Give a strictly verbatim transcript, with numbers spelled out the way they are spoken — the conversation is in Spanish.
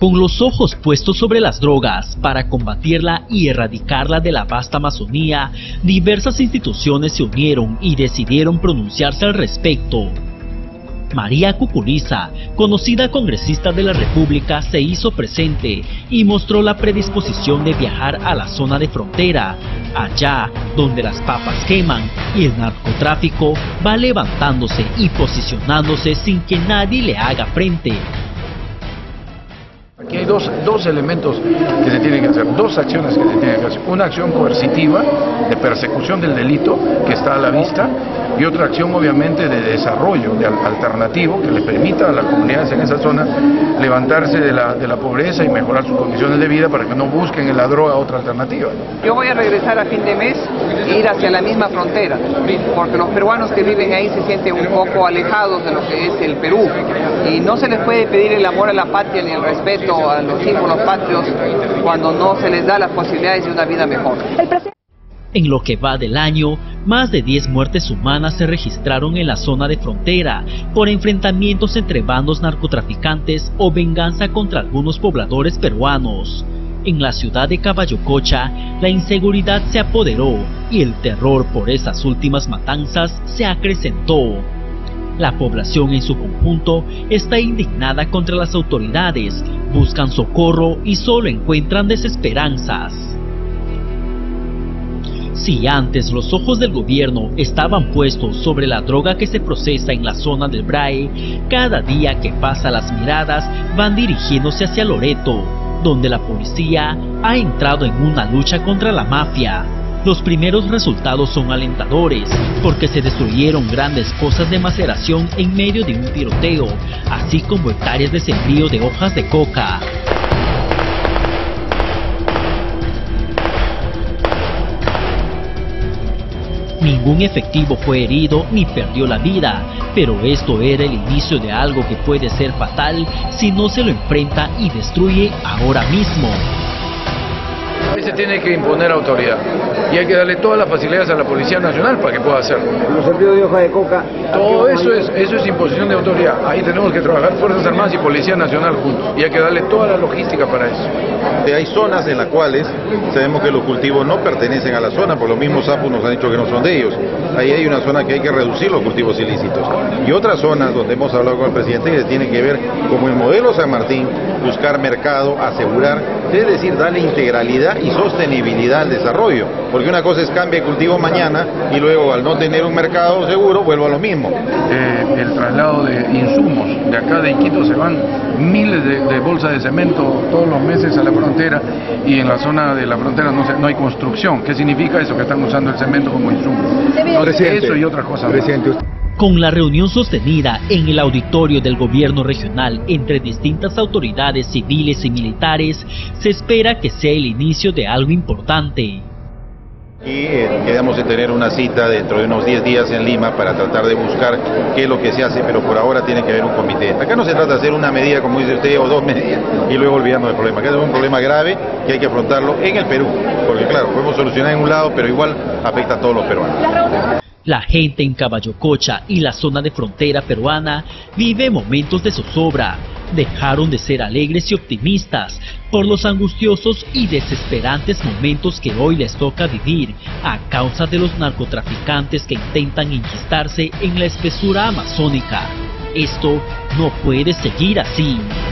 Con los ojos puestos sobre las drogas para combatirla y erradicarla de la vasta Amazonía, diversas instituciones se unieron y decidieron pronunciarse al respecto. María Cuculiza, conocida congresista de la República, se hizo presente y mostró la predisposición de viajar a la zona de frontera, allá donde las papas queman y el narcotráfico va levantándose y posicionándose sin que nadie le haga frente. Aquí hay dos, dos elementos que se tienen que hacer, dos acciones que se tienen que hacer. Una acción coercitiva de persecución del delito que está a la vista y otra acción obviamente de desarrollo de alternativo que le permita a las comunidades en esa zona levantarse de la, de la pobreza y mejorar sus condiciones de vida para que no busquen en la droga otra alternativa. Yo voy a regresar a fin de mes e ir hacia la misma frontera, porque los peruanos que viven ahí se sienten un poco alejados de lo que es el Perú y no se les puede pedir el amor a la patria ni el respeto a los símbolos patrios cuando no se les da las posibilidades de una vida mejor. En lo que va del año, más de diez muertes humanas se registraron en la zona de frontera por enfrentamientos entre bandos narcotraficantes o venganza contra algunos pobladores peruanos. En la ciudad de Caballococha, la inseguridad se apoderó y el terror por esas últimas matanzas se acrecentó. La población en su conjunto está indignada contra las autoridades, buscan socorro y solo encuentran desesperanzas. Si antes los ojos del gobierno estaban puestos sobre la droga que se procesa en la zona del Brae, cada día que pasa las miradas van dirigiéndose hacia Loreto, donde la policía ha entrado en una lucha contra la mafia. Los primeros resultados son alentadores, porque se destruyeron grandes pozas de maceración en medio de un tiroteo, así como hectáreas de sembrío de hojas de coca. Ningún efectivo fue herido ni perdió la vida, pero esto era el inicio de algo que puede ser fatal si no se lo enfrenta y destruye ahora mismo. Ahí se tiene que imponer autoridad y hay que darle todas las facilidades a la Policía Nacional para que pueda hacerlo. Los sembríos de hoja de coca. Todo eso es, eso es imposición de autoridad. Ahí tenemos que trabajar Fuerzas Armadas y Policía Nacional juntos y hay que darle toda la logística para eso. Hay zonas en las cuales sabemos que los cultivos no pertenecen a la zona, por los mismos sapos nos han dicho que no son de ellos. Ahí hay una zona que hay que reducir los cultivos ilícitos. Y otras zonas donde hemos hablado con el presidente que tienen que ver, como el modelo San Martín, buscar mercado, asegurar, es decir, darle integralidad y sostenibilidad al desarrollo. Porque una cosa es cambia el cultivo mañana y luego al no tener un mercado seguro vuelvo a lo mismo. Eh, el traslado de insumos, de acá de Iquitos se van miles de, de bolsas de cemento todos los meses a la frontera y en la zona de la frontera no, se, no hay construcción. ¿Qué significa eso? Que están usando el cemento como insumo. Presidente, eso y otras cosas. Presidente. Con la reunión sostenida en el auditorio del gobierno regional entre distintas autoridades civiles y militares, se espera que sea el inicio de algo importante. Y eh, quedamos de tener una cita dentro de unos diez días en Lima para tratar de buscar qué es lo que se hace, pero por ahora tiene que haber un comité. Acá no se trata de hacer una medida, como dice usted, o dos medidas, y luego olvidando del problema. Acá es un problema grave que hay que afrontarlo en el Perú, porque claro, podemos solucionar en un lado, pero igual afecta a todos los peruanos. La gente en Caballococha y la zona de frontera peruana vive momentos de zozobra. Dejaron de ser alegres y optimistas por los angustiosos y desesperantes momentos que hoy les toca vivir a causa de los narcotraficantes que intentan enquistarse en la espesura amazónica. Esto no puede seguir así.